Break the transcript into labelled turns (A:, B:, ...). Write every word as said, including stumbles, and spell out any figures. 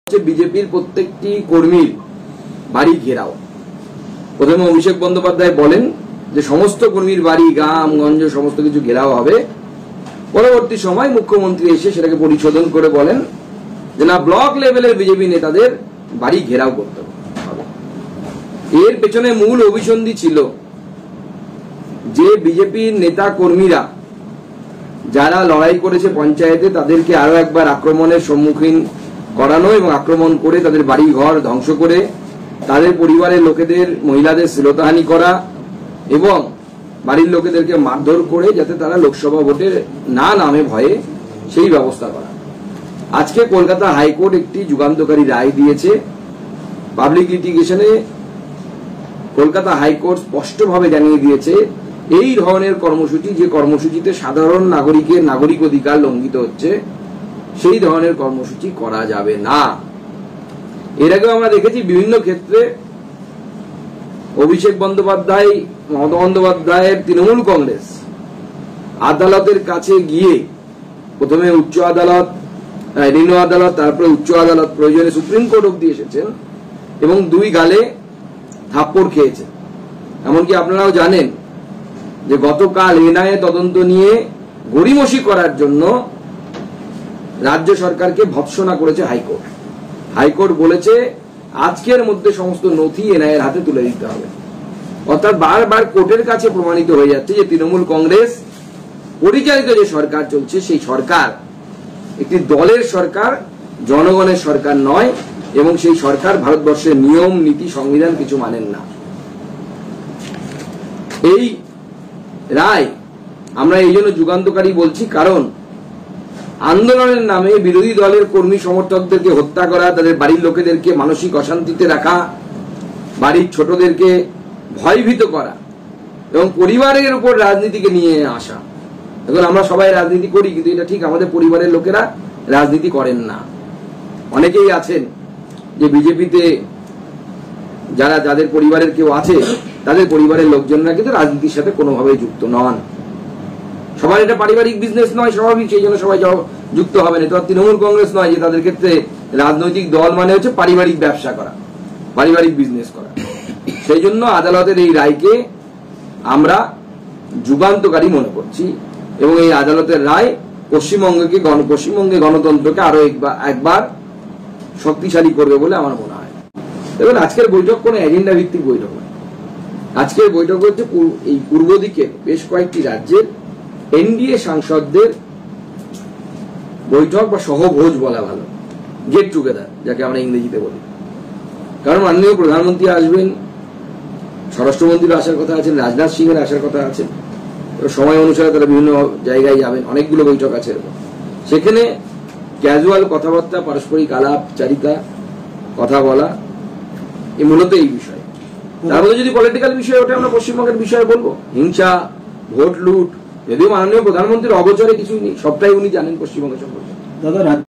A: বিজেপির প্রত্যেকটি কর্মীর বাড়ি ঘেরাও। প্রথমে অভিষেক বন্দ্যোপাধ্যায় বলেন যে সমস্ত কর্মীর বাড়ি, গ্রাম গঞ্জ সমস্ত কিছু ঘেরাও হবে। পরবর্তী সময় মুখ্যমন্ত্রী এসে সেটাকে পরিশোধন করে বলেন যে না, ব্লক লেভেলের বিজেপি নেতাদের বাড়ি ঘেরাও করতে হবে। এর পেছনে মূল অভিসন্ধি ছিল যে বিজেপির নেতা কর্মীরা যারা লড়াই করেছে পঞ্চায়েতে তাদেরকে আরো একবার আক্রমণের সম্মুখীন করানো এবং আক্রমণ করে তাদের বাড়ি ঘর ধ্বংস করে তাদের পরিবারের লোকেদের, মহিলাদের শ্লীলতাহানি করা এবং বাড়ির লোকেদেরকে মারধর করে যাতে তারা লোকসভা ভোটে না নামে ভয়ে সেই ব্যবস্থা করা। আজকে কলকাতা হাইকোর্ট একটি যুগান্তকারী রায় দিয়েছে। পাবলিক লিটিগেশনে কলকাতা হাইকোর্ট স্পষ্টভাবে জানিয়ে দিয়েছে এই ধরনের কর্মসূচি, যে কর্মসূচিতে সাধারণ নাগরিকের নাগরিক অধিকার লঙ্ঘিত হচ্ছে, সেই ধরনের কর্মসূচি করা যাবে না। এর আগেও আমরা দেখেছি বিভিন্ন ক্ষেত্রে অভিষেক বন্দ্যোপাধ্যায়, মমতা বন্দ্যোপাধ্যায়ের তৃণমূল কংগ্রেস আদালতের কাছে গিয়ে প্রথমে উচ্চ আদালত, নিম্ন আদালত, তারপরে উচ্চ আদালত, প্রয়োজনে সুপ্রিম কোর্ট অব্দি এসেছেন এবং দুই গালে থাপ্পড় খেয়েছেন। এমনকি আপনারাও জানেন যে গতকাল এনআইএ তদন্ত নিয়ে গড়িমসি করার জন্য রাজ্য সরকারকে ভৎসনা করেছে হাইকোর্ট। হাইকোর্ট বলেছে আজকের মধ্যে সমস্ত নথি এনআইএর হাতে তুলে দিতে হবে। অর্থাৎ বারবার কোর্টের কাছে প্রমাণিত হয়ে যাচ্ছে যে তৃণমূল কংগ্রেস পরিচালিত যে সরকার চলছে সেই সরকার একটি দলের সরকার, জনগণের সরকার নয়, এবং সেই সরকার ভারতবর্ষের নিয়ম নীতি সংবিধান কিছু মানেন না। এই রায় আমরা এই জন্য যুগান্তকারী বলছি, কারণ আন্দোলনের নামে বিরোধী দলের কর্মী সমর্থকদেরকে হত্যা করা, তাদের বাড়ির লোকেদেরকে মানসিক অশান্তিতে রাখা, বাড়ির ছোটদেরকে ভয়ভীত করা এবং পরিবারের উপর রাজনীতিকে নিয়ে আসা। এখন আমরা সবাই রাজনীতি করি, কিন্তু এটা ঠিক আমাদের পরিবারের লোকেরা রাজনীতি করেন না। অনেকেই আছেন যে বিজেপিতে যারা, যাদের পরিবারের কেউ আছে, তাদের পরিবারের লোকজনরা কিন্তু রাজনীতির সাথে কোনোভাবেই যুক্ত নন। সবার এটা পারিবারিক বিজনেস নয়, স্বাভাবিক, সেই জন্য সবাই যুক্ত হবে না। তো তৃণমূল কংগ্রেস নয় যে তাদের ক্ষেত্রে রাজনৈতিক দল মানে হচ্ছে পারিবারিক ব্যবসা করা, পারিবারিক বিজনেস করা। সেই জন্য আদালতের এই রায়কে আমরা যুগান্তকারী মনে করছি এবং এই আদালতের রায় পশ্চিমবঙ্গকে পশ্চিমবঙ্গে গণতন্ত্রকে আরো একবার শক্তিশালী করবে বলে আমার মনে হয়। দেখুন, আজকের বৈঠক কোনো এজেন্ডা ভিত্তিক বৈঠক নয়। আজকের বৈঠক হচ্ছে এই পূর্ব দিকের বেশ কয়েকটি রাজ্যের এনডিএ সাংসদদের বৈঠক বা সহভোজ বলা ভালো, গেট টুগেদার যাকে আমরা ইংরেজিতে বলি। কারণ মাননীয় প্রধানমন্ত্রী আসবেন, স্বরাষ্ট্রমন্ত্রীর আসার কথা আছে, রাজনাথ সিং এর আসার কথা আছে, সময় অনুসারে তারা বিভিন্ন জায়গায় যাবেন, অনেকগুলো বৈঠক আছে এরকম। সেখানে ক্যাজুয়াল কথাবার্তা, পারস্পরিক আলাপচারিতা, কথা বলা, এই মূলত এই বিষয়। তার মধ্যে যদি পলিটিক্যাল বিষয় ওঠে, আমরা পশ্চিমবঙ্গের বিষয়ে বলবো, হিংসা, ভোট লুট, যদিও মাননীয় প্রধানমন্ত্রীর অগোচরে কিছুই নেই, সবটাই উনি জানেন পশ্চিমবঙ্গ সম্পর্কে। দাদা